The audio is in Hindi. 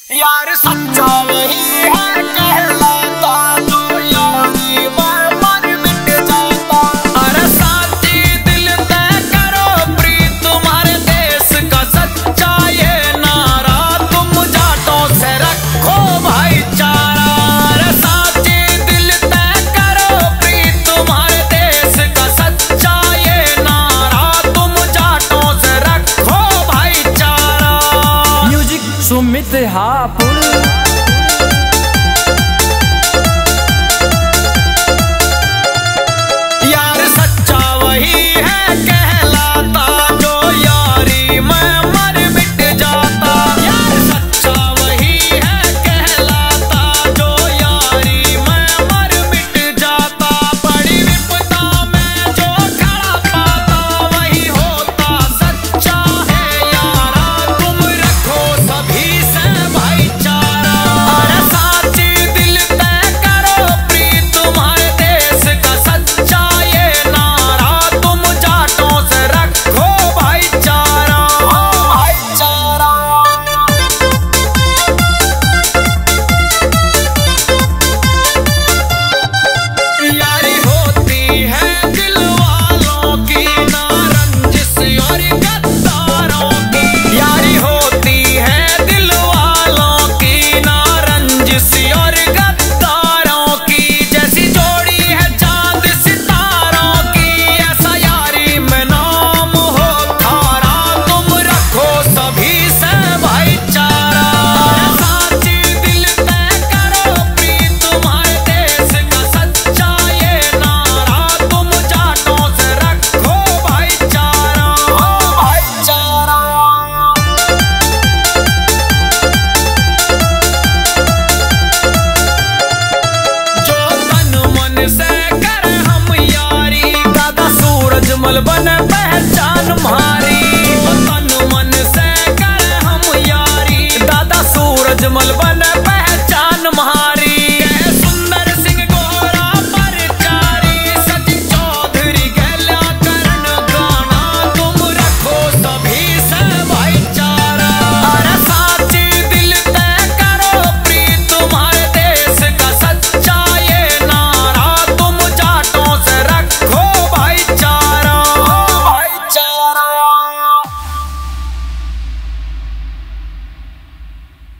यार सच्चा वही है कहलाता, जो यारी मर मिट जाता। अरे साथी दिल तय करो प्रीत तुम्हारे देश का सच्चा ये नारा, तुम जाटों से रखो भाईचारा। अरे साथी दिल तय करो प्रीत तुम्हारे देश का सच्चा ये नारा, तुम जाटों से रखो भाईचारा। म्यूजिक सुमित हापुड़।